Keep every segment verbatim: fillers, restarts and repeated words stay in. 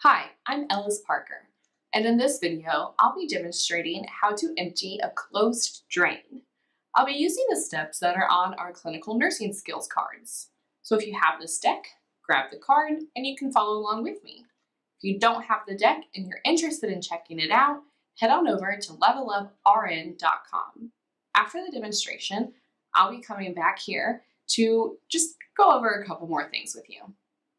Hi, I'm Ellis Parker, and in this video, I'll be demonstrating how to empty a closed drain. I'll be using the steps that are on our clinical nursing skills cards. So if you have this deck, grab the card and you can follow along with me. If you don't have the deck and you're interested in checking it out, head on over to level up R N dot com. After the demonstration, I'll be coming back here to just go over a couple more things with you.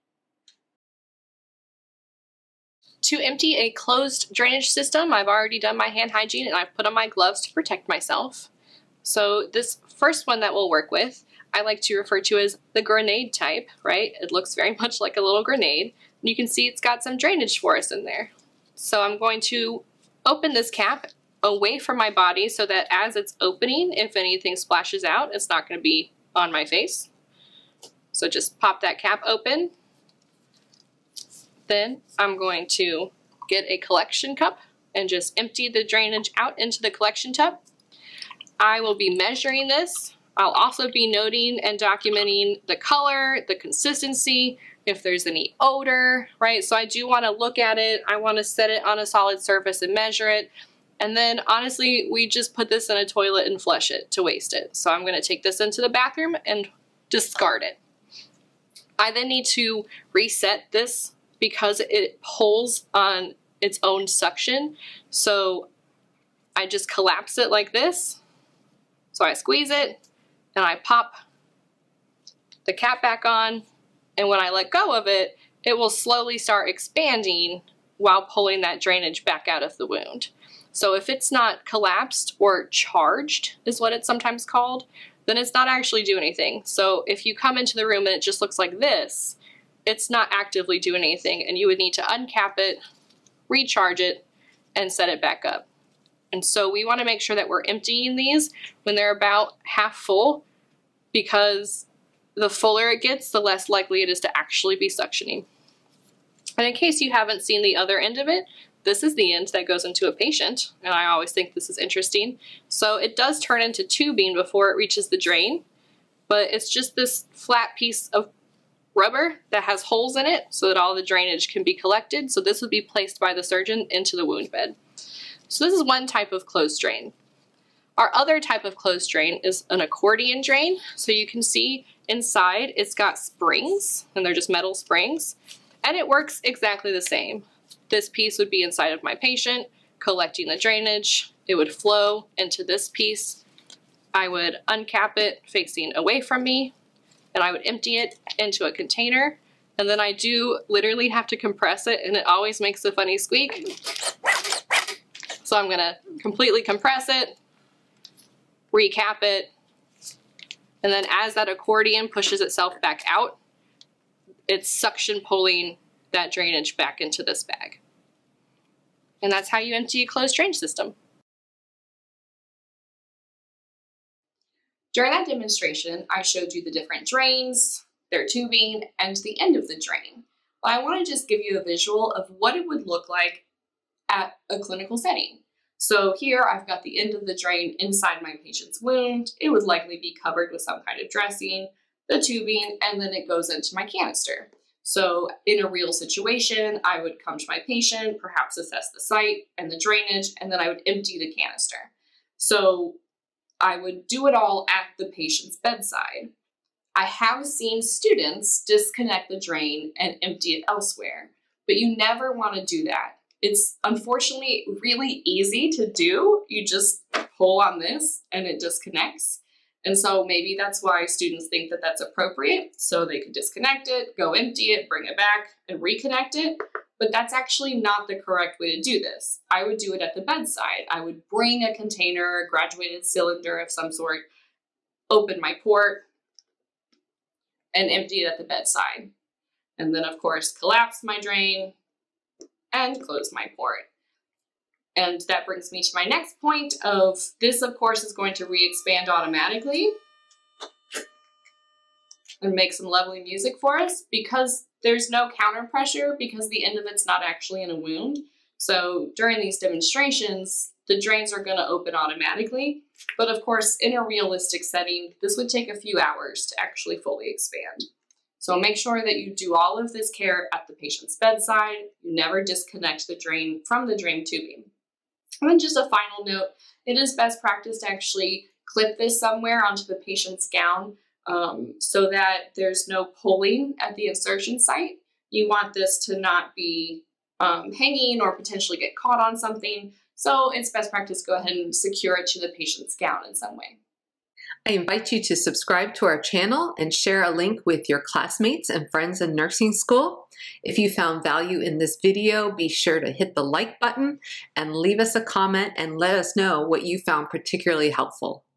To empty a closed drainage system, I've already done my hand hygiene and I've put on my gloves to protect myself. So this first one that we'll work with, I like to refer to as the grenade type, right? It looks very much like a little grenade. And you can see it's got some drainage for us in there. So I'm going to open this cap away from my body so that as it's opening, if anything splashes out, it's not going to be on my face. So just pop that cap open. Then I'm going to get a collection cup and just empty the drainage out into the collection tub. I will be measuring this. I'll also be noting and documenting the color, the consistency, if there's any odor, right? So I do want to look at it. I want to set it on a solid surface and measure it. And then honestly, we just put this in a toilet and flush it to waste it. So I'm going to take this into the bathroom and discard it. I then need to reset this because it pulls on its own suction. So I just collapse it like this. So I squeeze it and I pop the cap back on, and when I let go of it, it will slowly start expanding while pulling that drainage back out of the wound. So if it's not collapsed or charged, is what it's sometimes called, then it's not actually doing anything. So if you come into the room and it just looks like this, it's not actively doing anything, and you would need to uncap it, recharge it, and set it back up. And so we want to make sure that we're emptying these when they're about half full, because the fuller it gets, the less likely it is to actually be suctioning. And in case you haven't seen the other end of it, this is the end that goes into a patient, and I always think this is interesting. So it does turn into tubing before it reaches the drain, but it's just this flat piece of rubber that has holes in it so that all the drainage can be collected. So this would be placed by the surgeon into the wound bed. So this is one type of closed drain. Our other type of closed drain is an accordion drain. So you can see inside it's got springs, and they're just metal springs, and it works exactly the same. This piece would be inside of my patient, collecting the drainage. It would flow into this piece. I would uncap it facing away from me, and I would empty it into a container, and then I do literally have to compress it, and it always makes a funny squeak. So I'm gonna completely compress it, recap it, and then as that accordion pushes itself back out, it's suction pulling that drainage back into this bag. And that's how you empty a closed drain system. During that demonstration, I showed you the different drains, their tubing, and the end of the drain. But I want to just give you a visual of what it would look like at a clinical setting. So here I've got the end of the drain inside my patient's wound. It would likely be covered with some kind of dressing, the tubing, and then it goes into my canister. So in a real situation, I would come to my patient, perhaps assess the site and the drainage, and then I would empty the canister. So I would do it all at the patient's bedside. I have seen students disconnect the drain and empty it elsewhere, but you never want to do that. It's unfortunately really easy to do. You just pull on this and it disconnects. And so maybe that's why students think that that's appropriate, so they could disconnect it, go empty it, bring it back, and reconnect it. But that's actually not the correct way to do this. I would do it at the bedside. I would bring a container, a graduated cylinder of some sort, open my port, and empty it at the bedside. And then, of course, collapse my drain and close my port. And that brings me to my next point of this, of course, is going to re-expand automatically and make some lovely music for us because there's no counter pressure because the end of it's not actually in a wound. So during these demonstrations, the drains are going to open automatically. But of course, in a realistic setting, this would take a few hours to actually fully expand. So make sure that you do all of this care at the patient's bedside. You never disconnect the drain from the drain tubing. And then just a final note, it is best practice to actually clip this somewhere onto the patient's gown um, so that there's no pulling at the insertion site. You want this to not be um, hanging or potentially get caught on something. So it's best practice to go ahead and secure it to the patient's gown in some way. I invite you to subscribe to our channel and share a link with your classmates and friends in nursing school. If you found value in this video, be sure to hit the like button and leave us a comment and let us know what you found particularly helpful.